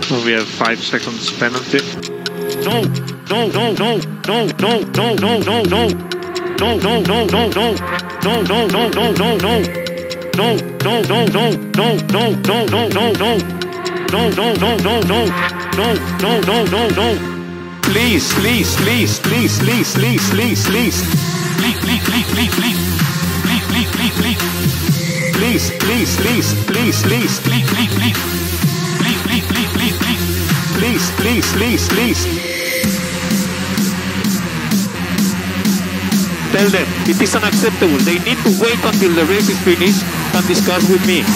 So we have 5 seconds penalty. No, no, no, no, no, no, no, no, no, no. No, no, no, no, no. No, no, no, no, no, no. No, no, no, no, no, no, no, no, no, no. No, no, no, no, no. No, no, no, no, no. Please, please, please, please, please, please, please, please. Please, please, please, please, please. Please, please, please, please. Please, please, please, please, please. Please, please, please. Please, please, please, please, please. Please, please, please, please. Tell them it is unacceptable. They need to wait until the race is finished and discuss with me.